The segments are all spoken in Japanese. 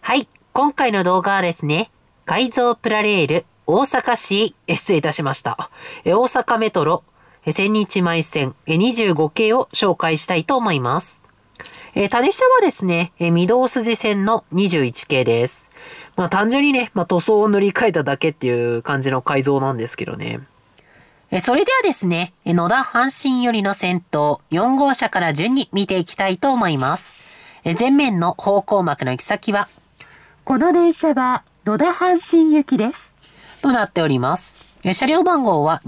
はい。今回の動画はですね、改造プラレール大阪市へ失礼いたしました。大阪メトロ千日前線25系を紹介したいと思います。種車はですね、御堂筋線の21系です。単純にね、塗装を塗り替えただけっていう感じの改造なんですけどね。それではですね、野田阪神寄りの先頭4号車から順に見ていきたいと思います。前面の方向幕の行き先は、 この電車は野田阪神行きです。 となっております。車両番号は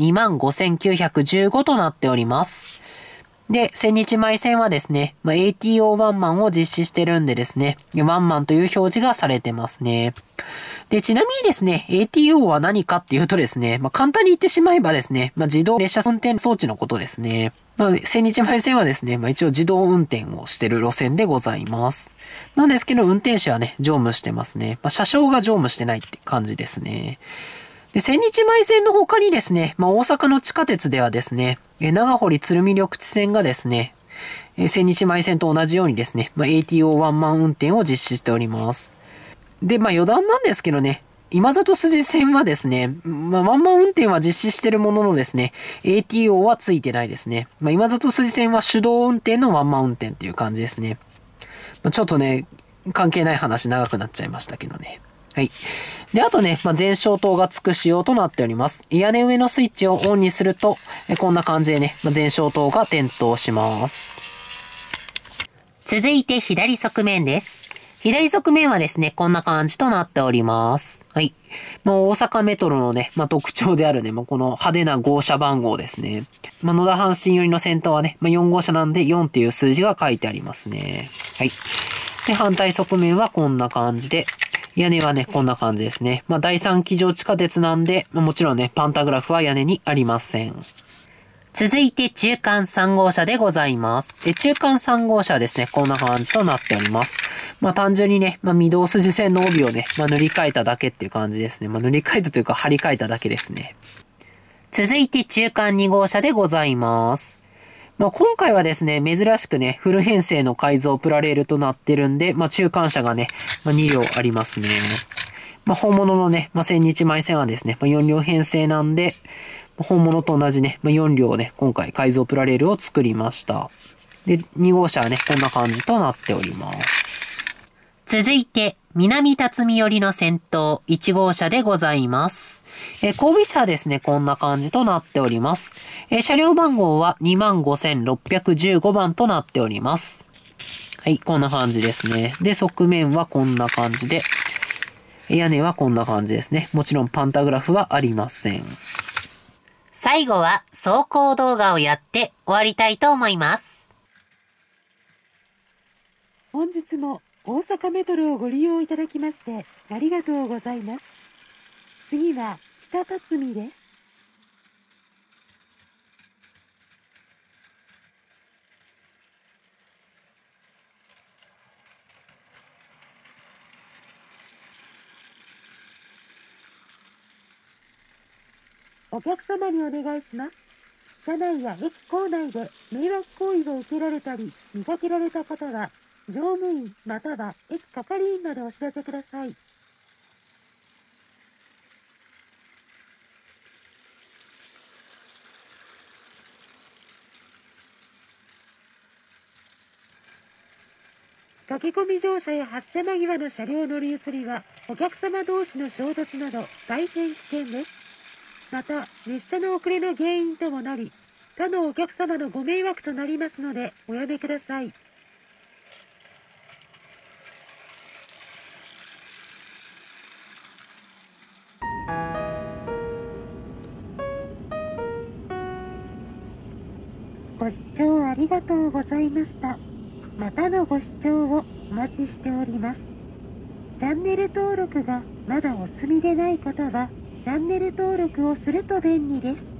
25,915となっております。で、千日前線はですね、ATO ワンマンを実施してるんでですね、ワンマンという表示がされてますね。で、ちなみにですね、ATO は何かっていうとですね、簡単に言ってしまえばですね、自動列車運転装置のことですね。千日前線はですね、一応自動運転をしてる路線でございます。なんですけど、運転手はね、乗務してますね。車掌が乗務してないって感じですね。で、千日前線の他にですね、大阪の地下鉄ではですね、長堀鶴見緑地線がですね、千日前線と同じようにですね、ATO ワンマン運転を実施しております。で、余談なんですけどね、今里筋線はですね、ワンマン運転は実施してるもののですね、ATO はついてないですね。今里筋線は手動運転のワンマン運転っていう感じですね。ちょっとね、関係ない話長くなっちゃいましたけどね。はい。で、あとね、前照灯がつく仕様となっております。屋根上のスイッチをオンにすると、こんな感じでね、前照灯が点灯します。続いて左側面です。左側面はですね、こんな感じとなっております。はい。大阪メトロのね、特徴であるね、この派手な号車番号ですね。野田阪神寄りの先頭はね、4号車なんで4っていう数字が書いてありますね。はい。で、反対側面はこんな感じで、屋根はね、こんな感じですね。第3機上地下鉄なんで、もちろんね、パンタグラフは屋根にありません。続いて中間3号車でございます。中間3号車はですね、こんな感じとなっております。単純にね、御堂筋線の帯をね、塗り替えただけっていう感じですね。塗り替えたというか、張り替えただけですね。続いて中間2号車でございます。今回はですね、珍しくね、フル編成の改造プラレールとなってるんで、中間車がね、2両ありますね。本物のね、千日前線はですね、4両編成なんで、本物と同じね、4両ね、今回改造プラレールを作りました。で、2号車はね、こんな感じとなっております。続いて、南辰巳寄りの先頭、1号車でございます。後尾車はですね、こんな感じとなっております。車両番号は25,615番となっております。はい、こんな感じですね。で、側面はこんな感じで、屋根はこんな感じですね。もちろんパンタグラフはありません。最後は走行動画をやって終わりたいと思います。 本日も大阪メトロをご利用いただきましてありがとうございます。次は北辰巳です。お客様にお願いします。車内や駅構内で迷惑行為を受けられたり見かけられた方は、乗務員または駅係員までお知らせください。駆け込み乗車や発車間際の車両乗り移りは、お客様同士の衝突など大変危険です。また、列車の遅れの原因ともなり、他のお客様のご迷惑となりますので、おやめください。ご視聴ありがとうございました。またのご視聴をお待ちしております。チャンネル登録がまだお済みでない方は、チャンネル登録をすると便利です。